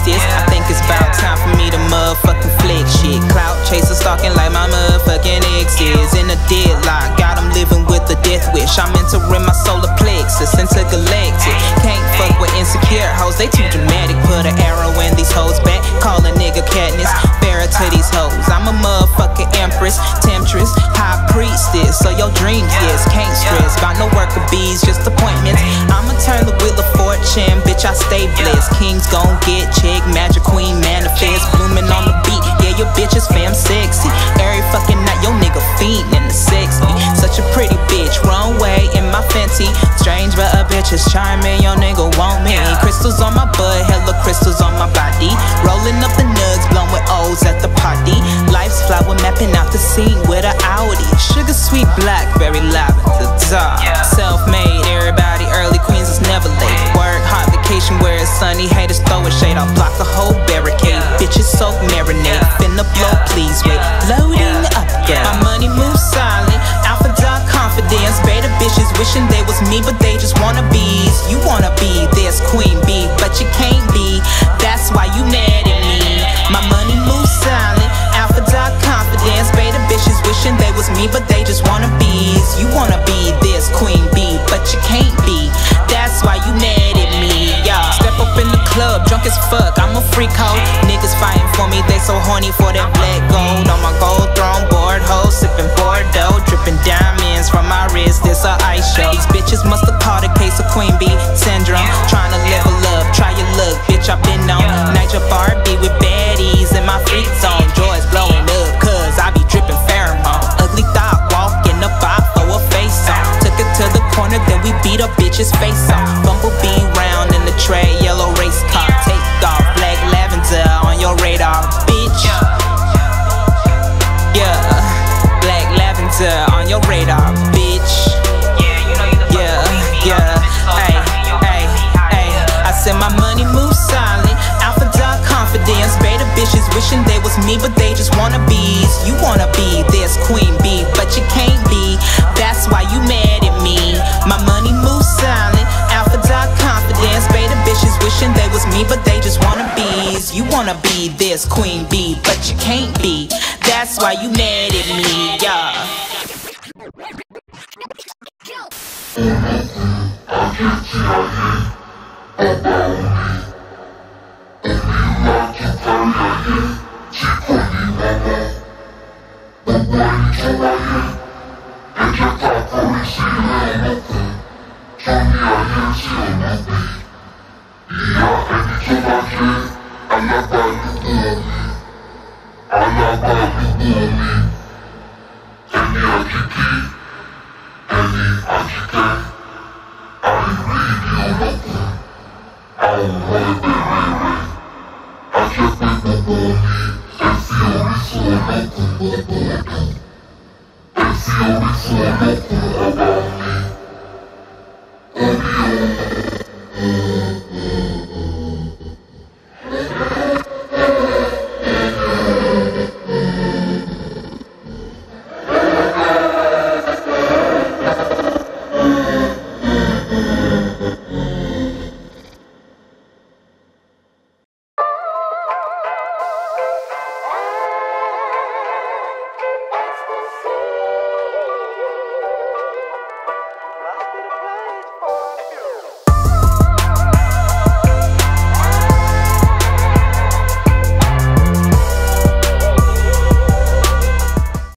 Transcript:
this. I think it's about time for me to motherfucking flex shit. Clout chaser stalking like my motherfucking exes. In a deadlock, got them living with a death wish. I'm entering my solar plexus, intergalactic. Can't fuck with insecure hoes, they too dramatic. Put an arrow in these hoes back, call a nigga Katniss. Pharaoh to these hoes, I'm a motherfucking empress, temptress, high priestess. So your dreams, yes, can't stress. Got no worker bees, just appointments. I'ma turn the wheel of fortune, bitch, I stay blessed. Kings gon' get check, magic queen manifest. Blooming on the beat, yeah, your bitch is fam sexy. Every fucking night, your nigga fiendin' to sex me. Such a pretty bitch, wrong way in my Fenty. Strange but a bitch is charming, your nigga want me. Crystals on my butt, hella crystals on my body. Rolling up the nugs, blowing O's at the party. Life's flower mapping out the scene with an Audi. Sugar sweet blackberry lavender dark. Self-made, everybody early, queens is never late. Work hard, vacation where it's sunny. Haters throw a shade, I'll block a whole barricade. Bitches soak marinade, finna blow, please wait. Loading up, girl. My money moves silent, alpha dog confidence. Beta bitches wishing they was me, but they just wanna bees. You wanna be this queen bee, but you can't be. That's why you mad at me. My money moves silent, alpha dog confidence. Beta bitches wishing they was me, but they just wanna bees. You wanna be this queen bee, but you can't be. That's why you mad at me, yeah. Step up in the club, drunk as fuck, I'm a freak hoe. Niggas fighting for me, they so horny for that black gold. On my gold throne, board hoe, sipping Bordeaux. Dripping diamonds from my wrist, this a ice show. These bitches must have caught a case of queen bee syndrome. Trying to level up, try your luck, bitch, I been on Niger Barbie with baddies in my freak zone. Joy's blowing up, cause I be dripping pheromone. Ugly thought, walking up, I throw a face on. Took it to the corner, then we beat a bitch's face on. Bumblebee round in the tray, yellow race car. Take off, black lavender on your radar, bitch. Yeah, black lavender on your radar, bitch. Yeah, hey, hey, hey. I said my money moves silent, alpha dog confidence. Beta bitches wishing they was me, but they just wanna bees. You wanna be this queen bee, but you can't be. That's why you mad at me. My money moves silent, alpha dog confidence. Beta bitches wishing they was me, but they just wanna bees. You wanna be this queen bee, but you can't be. That's why you mad at me, yeah. Esse